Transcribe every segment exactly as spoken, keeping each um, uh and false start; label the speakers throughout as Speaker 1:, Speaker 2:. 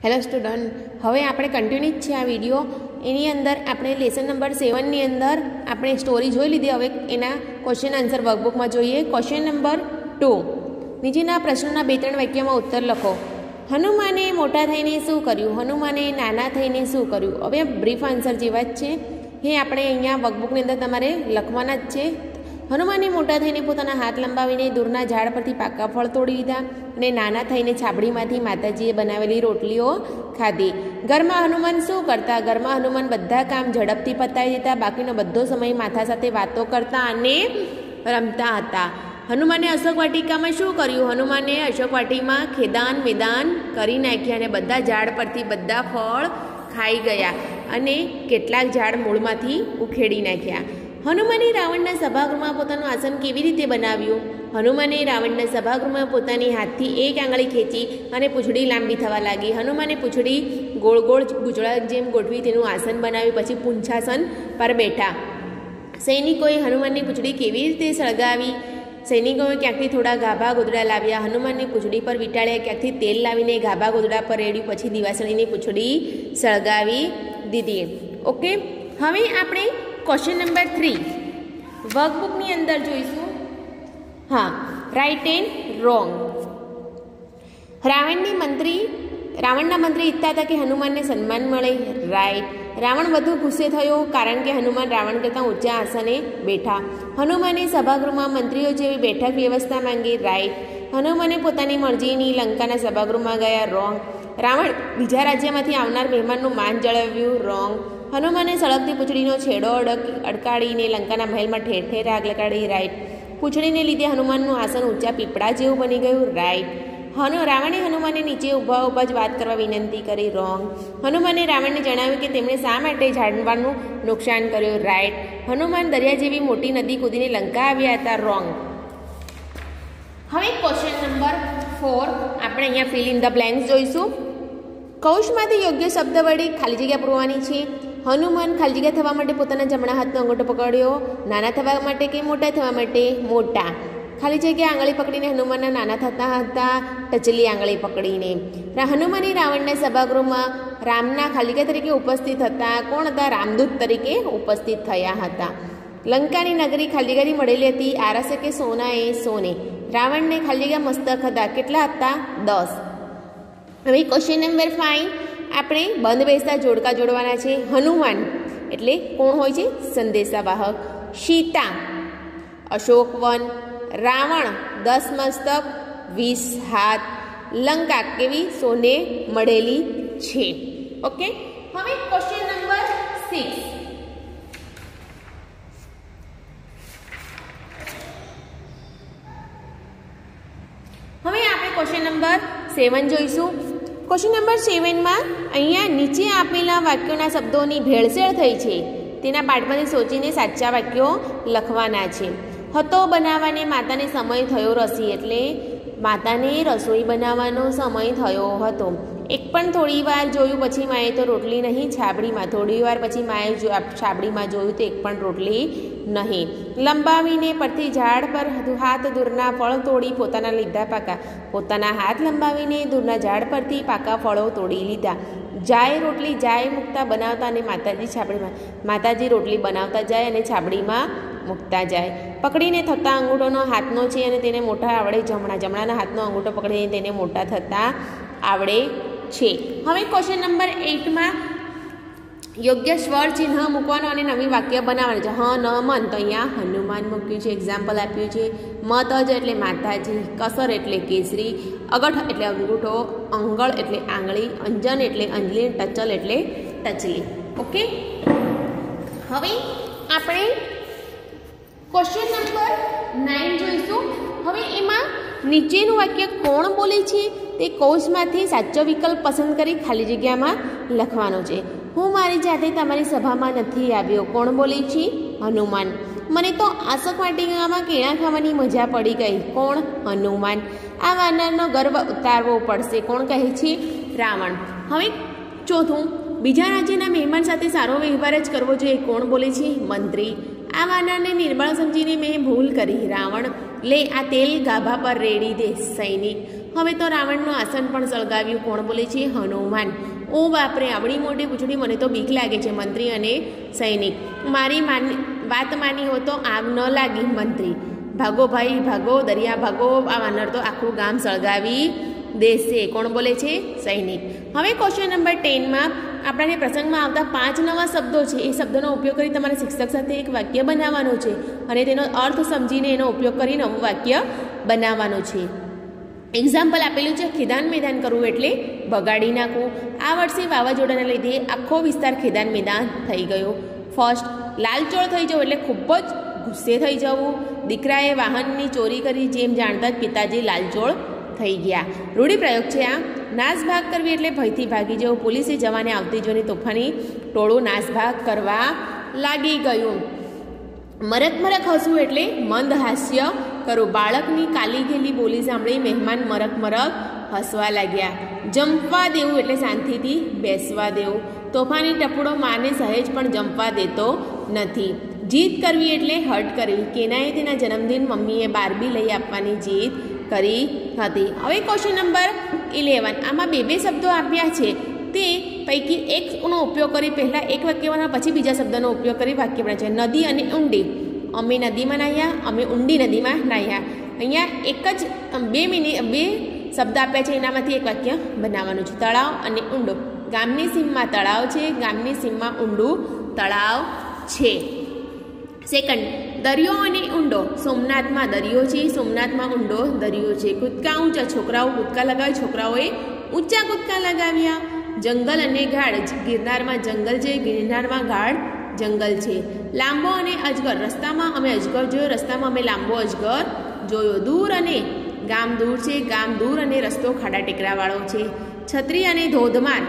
Speaker 1: Hello student, હવે આપણે continue છે આ વિડીયો. એની અંદર આપણે લેસન નંબર સેવનની અંદર આપણે સ્ટોરી જોઈ લીધી. હવે એના ક્વેશ્ચન આન્સર વર્કબુકમાં જોઈએ. ક્વેશ્ચન નંબર ટુ, નીચેના પ્રશ્નોના બે ત્રણ વાક્યમાં ઉત્તર લખો. હનુમાને મોટા થઈને શું કર્યું? હનુમાને નાના થઈને શું કર્યું? હવે બ્રીફ આન્સર જેવા જ છે, એ આપણે અહીંયા વર્કબુકની અંદર તમારે લખવાના જ છે. હનુમાને મોટા થઈને પોતાના હાથ લંબાવીને દૂરના ઝાડ પરથી પાકા ફળ તોડી લીધા અને નાના થઈને છાબડીમાંથી માતાજીએ બનાવેલી રોટલીઓ ખાધી. ઘરમાં હનુમાન શું કરતા? ઘરમાં હનુમાન બધા કામ ઝડપથી પતાવી દેતા, બાકીનો બધો સમય માતા સાથે વાતો કરતા અને રમતા હતા. હનુમાને અશોક વાટિકામાં શું કર્યું? હનુમાને અશોક વાટિકામાં ખેદાન મેદાન કરી નાખ્યા અને બધા ઝાડ પરથી બધા ફળ ખાઈ ગયા અને કેટલાક ઝાડ મૂળમાંથી ઉખેડી નાખ્યા. હનુમાને રાવણના સભાગૃહમાં પોતાનું આસન કેવી રીતે બનાવ્યું? હનુમાને રાવણના સભાગૃહમાં પોતાની હાથથી એક આંગળી ખેંચી અને પૂંછડી લાંબી થવા લાગી. હનુમાને પૂંછડી ગોળ ગોળ ગુજળા જેમ ગોઠવી તેનું આસન બનાવ્યું, પછી પૂંછાસન પર બેઠા. સૈનિકોએ હનુમાનની પૂંછડી કેવી રીતે સળગાવી? સૈનિકોએ ક્યાંકથી થોડા ગાભા ગોદડા લાવ્યા, હનુમાનની પૂંછડી પર વીંટાળ્યા, ક્યાંકથી તેલ લાવીને ગાભા ગોદડા પર રેડ્યું, પછી દિવાસળીની પૂંછડી સળગાવી દીધી. ઓકે, હવે આપણે ક્વેશ્ચન નંબર થ્રી વર્કબુકની અંદર જોઈશું. હા, રાઇટ એન્ડ રોંગ. રાવણની મંત્રી રાવણના મંત્રી ઈચ્છતા હતા કે હનુમાનને સન્માન મળે. રાઈટ. રાવણ વધુ ગુસ્સે થયો કારણ કે હનુમાન રાવણ કરતાં ઊંચા આસને બેઠા. હનુમાને સભાગૃહમાં મંત્રીઓ જેવી બેઠક વ્યવસ્થા માંગી. રાઈટ. હનુમાને પોતાની મરજીની લંકાના સભાગૃહમાં ગયા. રોંગ. રાવણ બીજા રાજ્યમાંથી આવનાર મહેમાનનું માન જળવ્યું. રોંગ. હનુમાને સળગતી પૂંછડીનો છેડો અડક અડકાડીને લંકાના મહેલમાં ઠેર ઠેર આગ લગાડી. રાઈટ. પૂંછડીને લીધે હનુમાનનું આસન ઊંચા પીપળા જેવું બની ગયું. રાઈટ. હનુ રાવણે હનુમાનને નીચે ઊભા ઊભા જ વાત કરવા વિનંતી કરી. રોંગ. હનુમાને રાવણને જણાવ્યું કે તેમણે શા માટે ઝાડવાનું નુકસાન કર્યું. રાઈટ. હનુમાન દરિયા જેવી મોટી નદી કૂદીને લંકા આવ્યા હતા. રોંગ. હવે ક્વેશ્ચન નંબર ફોર આપણે અહીંયા ફિલ ઇન ધ બ્લેન્ક્સ જોઈશું. કૌશમાંથી યોગ્ય શબ્દ વડે ખાલી જગ્યા પૂરવાની છે. હનુમાન ખાલી જગ્યા થવા માટે પોતાના જમણા હાથનો અંગૂઠો પકડ્યો. નાના થવા માટે કે મોટા થવા માટે? મોટા. ખાલી જગ્યા આંગળી પકડીને હનુમાનના નાના થતા હતા, ટચલી આંગળી પકડીને. હનુમાને રાવણના સભાગૃહમાં રામના ખાલી જગ્યા તરીકે ઉપસ્થિત હતા. કોણ હતા? રામદૂત તરીકે ઉપસ્થિત થયા હતા. લંકાની નગરી ખાલી જગ્યાથી મળેલી હતી. આરસે કે સોના એ સોને. રાવણને ખાલી જગ્યા મસ્તક હતા. કેટલા હતા? દસ. હવે ક્વેશ્ચન નંબર ફાઈવ આપણે બંધ બેસતા જોડકા જોડવાના છે. હનુમાન એટલે કોણ હોય છે? સંદેશાવાહક. સીતા અશોકવન. રાવણ દસ મસ્તક વીસ હાથ. લંકા કેવી? સોને મળેલી છે. ઓકે, હવે ક્વેશ્ચન નંબર સિક્સ. હવે આપણે ક્વેશ્ચન નંબર સેવન જોઈશું. ક્વેશ્ચન નંબર સેવનમાં અહીંયા નીચે આપેલા વાક્યોના શબ્દોની ભેળસેળ થઈ છે. તેના પાઠમાંથી સોચીને સાચા વાક્યો લખવાના છે. હતો બનાવવાને માતાને સમય થયો રસી, એટલે માતાને રસોઈ બનાવવાનો સમય થયો હતો. એક પણ થોડી વાર જોયું પછી માએ તો રોટલી નહીં છાબડીમાં. થોડી વાર પછી માએ છાબડીમાં જોયું તો એક પણ રોટલી નહીં. લંબાવીને પરથી ઝાડ પર હાથ દૂરના ફળ તોડી પોતાના લીધા પાકા. પોતાના હાથ લંબાવીને દૂરના ઝાડ પરથી પાકા ફળો તોડી લીધા. જાય રોટલી જાય મૂકતા બનાવતા અને માતાજી છાબડીમાં. માતાજી રોટલી બનાવતા જાય અને છાબડીમાં મૂકતા જાય. પકડીને થતા અંગૂઠોનો હાથનો છે અને તેને મોટા આવડે. જમણા જમણાના હાથનો અંગૂઠો પકડીને તેને મોટા થતા આવડે છે. હવે ક્વેશ્ચન નંબર એઇટમાં યોગ્ય સ્વર ચિહ્ન મૂકવાનો અને નવી વાક્ય બનાવવાનું છે. હ ન મન તો અહીંયા હનુમાન મૂક્યું છે, એક્ઝામ્પલ આપ્યું છે. મત જ એટલે માતાજી. કસર એટલે કેસરી. અગઠ એટલે અંગૂઠો. અંગળ એટલે આંગળી. અંજન એટલે અંજલી. ટચલ એટલે ટચલી. ઓકે, હવે આપણે ક્વેશ્ચન નંબર નાઇન જોઈશું. હવે એમાં નીચેનું વાક્ય કોણ બોલે છે તે કૌશમાંથી સાચો વિકલ્પ પસંદ કરી ખાલી જગ્યામાં લખવાનો છે. હું મારી જાતે તમારી સભામાં નથી આવ્યો. કોણ બોલે છે? હનુમાન. મને તો આશોક વાટિકામાં કેળા ખાવાની મજા પડી ગઈ. કોણ? હનુમાન. આ વાનરનો ગર્વ ઉતારવો પડશે. કોણ કહે છે? રાવણ. હવે ચોથું, બીજા રાજ્યના મહેમાન સાથે સારો વ્યવહાર જ કરવો જોઈએ. કોણ બોલે છે? મંત્રી. આ વાનરને નિર્બળ સમજીને મેં ભૂલ કરી. રાવણ. લે આ તેલ ગાભા પર રેડી દે. સૈનિક. હવે તો રાવણનું આસન પણ સળગાવ્યું. કોણ બોલે છે? હનુમાન. ઓ બાપરે, આવડી મોટી પૂછડી, મને તો બીક લાગે છે. મંત્રી અને સૈનિક. મારી માની વાત માની હો તો આગ ન લાગી. મંત્રી. ભાગો ભાઈ ભાગો, દરિયા ભાગો, આ વાનર તો આખું ગામ સળગાવી દેશે. કોણ બોલે છે? સૈનિક. હવે ક્વેશ્ચન નંબર ટેનમાં આપણાને પ્રસંગમાં આવતા પાંચ નવા શબ્દો છે. એ શબ્દોનો ઉપયોગ કરી તમારે શિક્ષક સાથે એક વાક્ય બનાવવાનો છે અને તેનો અર્થ સમજીને એનો ઉપયોગ કરી નવું વાક્ય બનાવવાનું છે. એક્ઝામ્પલ આપેલું છે, ખેદાન મેદાન કરવું એટલે બગાડી નાખવું. આ વર્ષે વાવાઝોડાના લીધે આખો વિસ્તાર ખેદાન મેદાન થઈ ગયો. ફર્સ્ટ, લાલચોળ થઈ જવું એટલે ખૂબ જ ગુસ્સે થઈ જવું. દીકરાએ વાહનની ચોરી કરી જેમ જાણતા જ પિતાજી લાલચોળ થઈ ગયા. રૂઢિપ્રયોગ છે આ. નાસભાગ કરવી એટલે ભયથી ભાગી જવું. પોલીસે જવાને આવતી જોઈને તોફાની ટોળું નાસભાગ કરવા લાગી ગયું. મરક મરક હસવું એટલે મંદ હાસ્ય કરવું. બાળકની કાલી ગયેલી બોલી સાંભળી મહેમાન મરક મરક હસવા લાગ્યા. જંપવા દેવું એટલે શાંતિથી બેસવા દેવું. તોફાની ટપુડો માને સહેજ પણ જંપવા દેતો નથી. જીદ કરવી એટલે હટ કરવી. કેનાએ તેના જન્મદિન મમ્મીએ બારબી લઈ આપવાની જીદ કરી હતી. હવે ક્વેશ્ચન નંબર ઇલેવન. આમાં બે બે શબ્દો આપ્યા છે. તે પૈકી એકનો ઉપયોગ કરી પહેલાં એક વાક્ય બનાવવા, પછી બીજા શબ્દનો ઉપયોગ કરી વાક્ય બનાવે છે. નદી અને ઊંડી. અમે નદીમાં નાહ્યા, અમે ઊંડી નદીમાં નાહ્યા. અહીંયા એક જ બે મિનિટ બે શબ્દ આપ્યા છે, એનામાંથી એક વાક્ય બનાવવાનું છે. તળાવ અને ઊંડો. ગામની સીમમાં તળાવ છે, ગામની સીમમાં ઊંડું તળાવ છે. સેકન્ડ, દરિયો અને ઊંડો. સોમનાથમાં દરિયો છે, સોમનાથમાં ઊંડો દરિયો છે. કૂદકા ઊંચા. છોકરાઓ કૂદકા લગાવે, છોકરાઓએ ઊંચા કૂદકા લગાવ્યા. જંગલ અને ગાઢ. ગિરનારમાં જંગલ છે, ગિરનારમાં ગાઢ જંગલ છે. લાંબો અને અજગર. રસ્તામાં અમે અજગર જોયો, રસ્તામાં અમે લાંબો અજગર જોયો. દૂર અને ગામ દૂર છે, ગામ દૂર અને રસ્તો ખાડા ટેકરાવાળો છે. છત્રી અને ધોધમાર.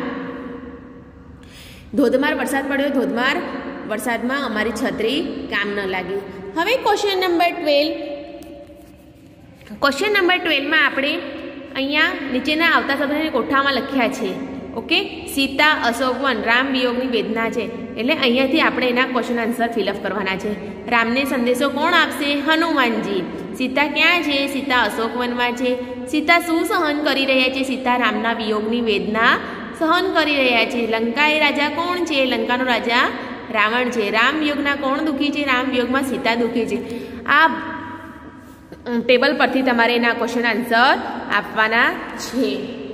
Speaker 1: ધોધમાર વરસાદ પડ્યો, ધોધમાર વરસાદમાં અમારી છત્રી કામ ન લાગી. હવે question number twelve. Question number ટ્વેલ્વમાં આપણે અહીંયા નીચેના આવતા શબ્દોને કોઠામાં લખ્યા છે. ઓકે, સીતા અશોકવન. રામ વિયોગની વેદના છે, એટલે અહીંયાથી આપણે એના ક્વેશ્ચન આન્સર ફિલઅપ કરવાના છે. રામને સંદેશો કોણ આપશે? હનુમાનજી. સીતા ક્યાં છે? સીતા અશોકવનમાં છે. સીતા શું સહન કરી રહ્યા છે? સીતા રામના વિયોગની વેદના સહન કરી રહ્યા છે. લંકા એ રાજા કોણ છે? લંકાનો રાજા રાવણ છે. રામ વિયોગના કોણ દુઃખી છે? રામ વિયોગમાં સીતા દુઃખી છે. આ ટેબલ પરથી તમારે એના ક્વેશ્ચન આન્સર આપવાના છે.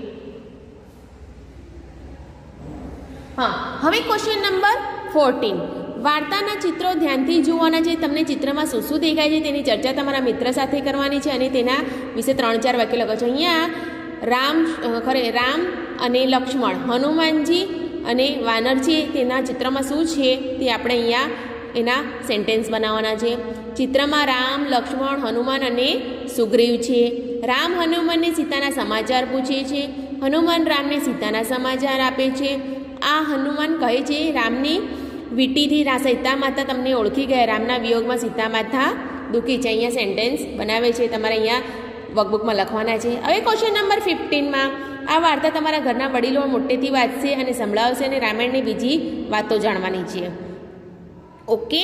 Speaker 1: હા, હવે ક્વેશ્ચન નંબર ફોર્ટીન. વાર્તાના ચિત્રો ધ્યાનથી જોવાના છે. તમને ચિત્રમાં શું શું દેખાય છે તેની ચર્ચા તમારા મિત્ર સાથે કરવાની છે અને તેના વિશે ત્રણ ચાર વાક્ય લખો છો. અહીંયા રામ ખરે રામ અને લક્ષ્મણ, હનુમાનજી અને વાનર છે, તેના ચિત્રમાં શું છે તે આપણે અહીંયા એના સેન્ટેન્સ બનાવવાના છે. ચિત્રમાં રામ, લક્ષ્મણ, હનુમાન અને સુગ્રીવ છે. રામ હનુમાનને સીતાના સમાચાર પૂછે છે. હનુમાન રામને સીતાના સમાચાર આપે છે. આ હનુમાન કહે છે રામની વીંટીથી સીતા માતા તમને ઓળખી ગયા. રામના વિયોગમાં સીતા માતા દુઃખી છે. અહીંયા સેન્ટેન્સ બનાવે છે, તમારે અહીંયા વર્કબુકમાં લખવાના છે. હવે ક્વેશ્ચન નંબર ફિફ્ટીનમાં આ વાર્તા તમારા ઘરના વડીલો મોટેથી વાંચશે અને સંભળાવશે અને રામાયણની બીજી વાતો જાણવાની છે. ઓકે,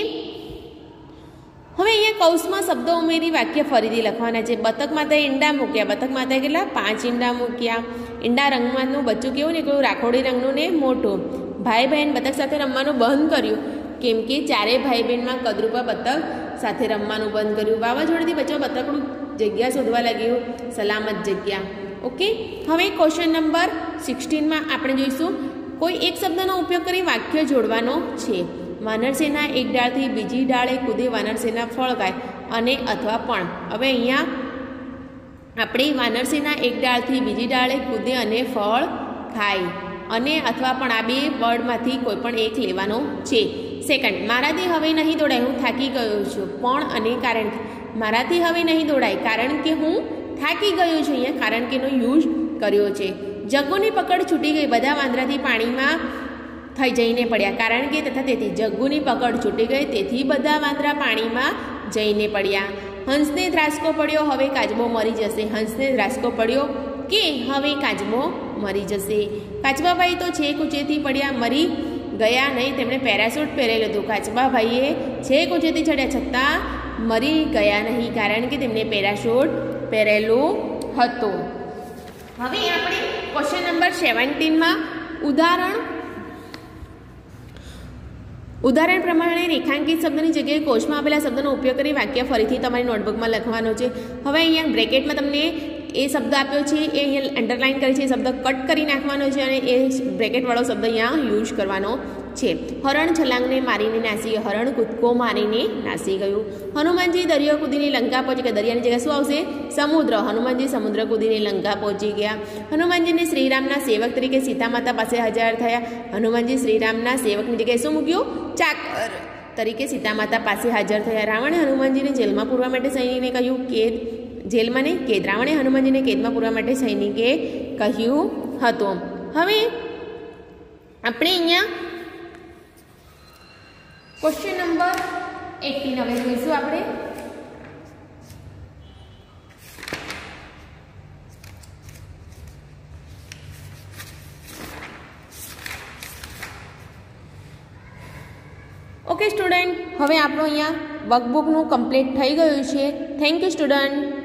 Speaker 1: હવે અહીંયા કૌંસમાં શબ્દો ઉમેરી વાક્ય ફરીથી લખવાના છે. બતક માતાએ ઈંડા મૂક્યા. બતક માતાએ કેટલા? પાંચ ઈંડા મૂક્યા. ઈંડા રંગમાંનું બચ્ચું કેવું નીકળ્યું? રાખોડી રંગનું ને મોટું. ભાઈ બહેન બતક સાથે રમવાનું બંધ કર્યું, કેમ કે ચારેય ભાઈ બહેનમાં કદરૂપા બતક સાથે રમવાનું બંધ કર્યું. વાવાઝોડાથી બચવા બતકનું જગ્યા શોધવા લાગ્યું, સલામત જગ્યા. ઓકે, હવે ક્વેશ્ચન નંબર સિક્સટીનમાં આપણે જોઈશું કોઈ એક શબ્દનો ઉપયોગ કરી વાક્ય જોડવાનો છે. વાનરસેના એક ડાળથી બીજી ડાળે કૂદે, વાનરસેના ફળ ખાય અને અથવા પણ. હવે અહીંયા આપણે વાનરસેના એક ડાળથી બીજી ડાળે કૂદે અને ફળ ખાય અને અથવા પણ આ બે વર્ડમાંથી કોઈ પણ એક લેવાનો છે. સેકન્ડ, મારાથી હવે નહીં દોડાય, હું થાકી ગયો છું. પણ અને કારણ કે. મારાથી હવે નહીં દોડાય કારણ કે હું થાકી ગયો છું. અહીંયા કારણ કેનો યુઝ કર્યો છે. જગ્ગુની પકડ છૂટી ગઈ, બધા વાંદરાથી પાણીમાં થઈ જઈને પડ્યા. કારણ કે તથા તેથી. જગ્ગુની પકડ છૂટી ગઈ, તેથી બધા વાંદરા પાણીમાં જઈને પડ્યા. હંસને ધ્રાસકો પડ્યો, હવે કાચબો મરી જશે. હંસને ધ્રાસકો પડ્યો કે હવે કાચબો મરી જશે. કાચબાભાઈ તો છેક ઊંચેથી પડ્યા, મરી ગયા નહીં. તેમણે પેરાશૂટ પહેરેલું હતું. કાચબાભાઈએ છેક ઊંચેથી ચડ્યા છતાં મરી ગયા નહીં, કારણ કે તેમને પેરાશૂટ પહેરેલું હતું. હવે આપણે ક્વેશ્ચન નંબર સેવન્ટીનમાં ઉદાહરણ ઉદાહરણ પ્રમાણે રેખાંકિત શબ્દની જગ્યાએ કોષમાં આપેલા શબ્દનો ઉપયોગ કરી વાક્ય ફરીથી તમારી નોટબુકમાં લખવાનો છે. હવે અહીંયા બ્રેકેટમાં તમને એ શબ્દ આપ્યો છે એ અહીંયા અંડરલાઇન કરી છે, એ શબ્દ કટ કરી નાખવાનો છે અને એ બ્રેકેટવાળો શબ્દ અહીંયા યુઝ કરવાનો છે. હરણ છલાંગને મારીને નાસી ગયું, હરણ કૂદકો મારીને નાસી ગયું. હનુમાનજી દરિયો કૂદીને લંકા પહોંચી ગયા, દરિયાની જગ્યાએ શું આવશે? સમુદ્ર. હનુમાનજી સમુદ્ર કૂદીને લંકા પહોંચી ગયા. હનુમાનજીને શ્રીરામના સેવક તરીકે સીતા માતા પાસે હાજર થયા. હનુમાનજી શ્રીરામના સેવકની જગ્યાએ શું મૂક્યું? ચાકર તરીકે સીતા માતા પાસે હાજર થયા. રાવણે હનુમાનજીને જેલમાં પૂરવા માટે સૈનિકને કહ્યું કેદ જેલમાં નહીં કેદ રાવણે હનુમાનજીને કેદમાં પૂરવા માટે સૈનિકે કહ્યું હતું. હવે આપણે અહીંયા ક્વેશ્ચન નંબર એટીન હવે જોઈશું આપણે. ઓકે સ્ટુડન્ટ, હવે આપણું અહીંયા વર્કબુકનું કમ્પ્લીટ થઈ ગયું છે. Thank you student.